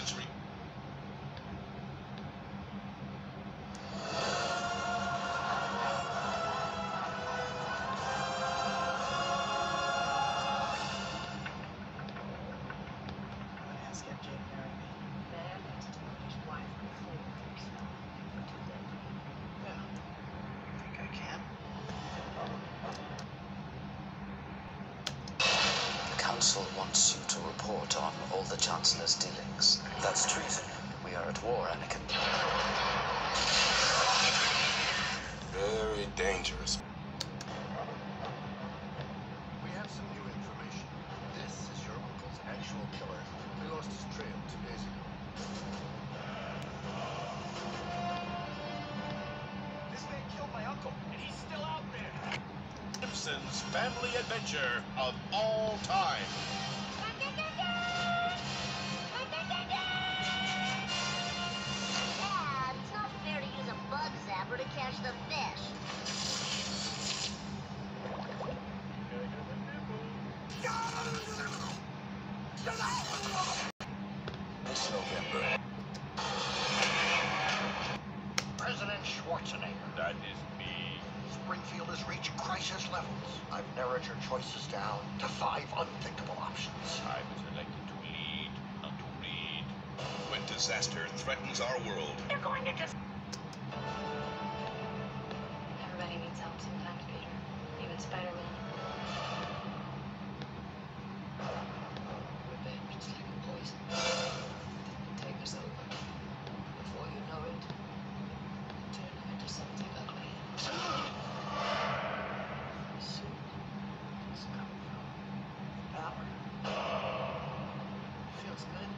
street. The Council wants you to report on all the Chancellor's dealings. That's treason. We are at war, Anakin. Very dangerous. We have some new information. This is your uncle's actual killer. We lost his trail 2 days ago. This man killed my uncle, and he's still out there. Simpsons family adventure of all time. Yeah, it's not fair to use a bug zapper to catch the fish. This November. President Schwarzenegger. That is me. Springfield has reached crisis levels. I've narrowed your choices down to 5 unthinkable options. I was elected to lead, not to read. When disaster threatens our world, They're going to just... Everybody needs help sometimes, Peter. Even Spider-Man. We're bad just like a poison. Take us over. Before you know it, turn you into something ugly. Soon, it's coming from power. Feels good.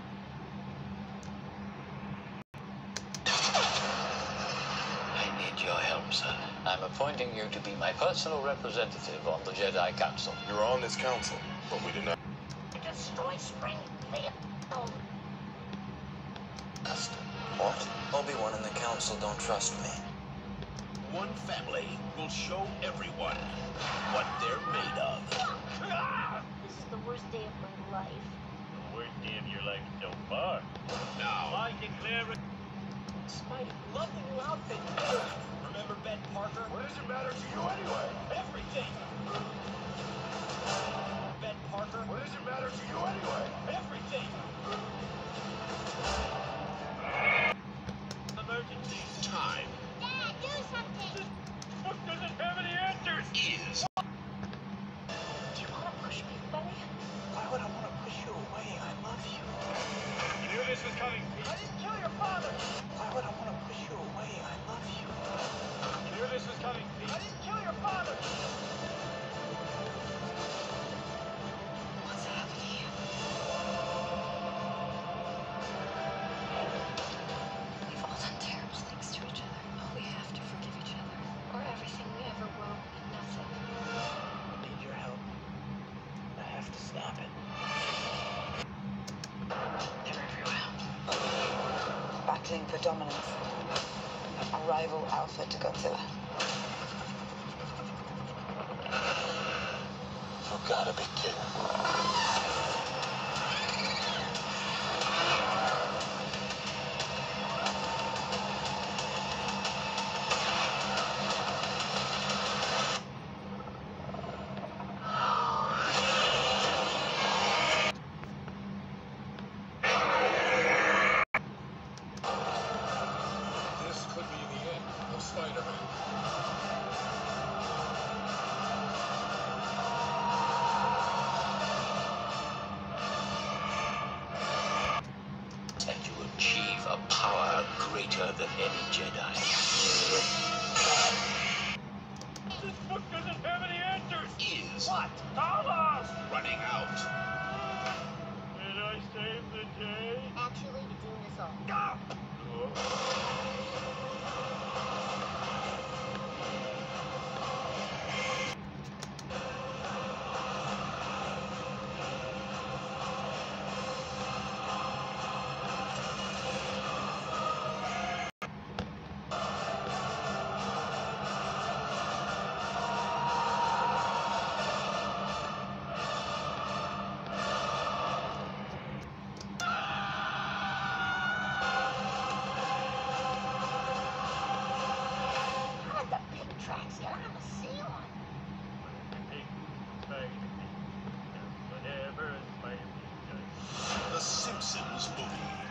I need your help, son. I'm appointing you to be my personal representative on the Jedi Council. you're on this council, but we did not. Destroy Springfield. What? Obi-Wan and the Council don't trust me. One family will show everyone what they're made of. This is the worst day of my life. The worst day of your life so far. Now, I declare it. Spidey, love the new outfit. Remember Ben Parker? What does it matter to you anyway? Everything. Ben Parker? What does it matter to you anyway? Everything. Emergency. time Dad, do something. This book doesn't have any answers. is. Do you want to push me, buddy? Why would I want to push you away? I love you. You knew this was coming, Pete. I didn't kill your father. Why would I want to push you away? I love you. You knew this was coming, Pete. I didn't kill your father. What's happening? We've all done terrible things to each other, but we have to forgive each other. Or everything we ever will mean nothing. I need your help. I have to stop it. They're everywhere. Battling for dominance. A rival alpha to Godzilla. You gotta be kidding. This could be the end of Spider-Man. And you achieve a power greater than any Jedi. This book doesn't have any answers. Is What? Tell us. running out. Did I save the day? Actually, you're doing this all. Ah! Simpsons movie.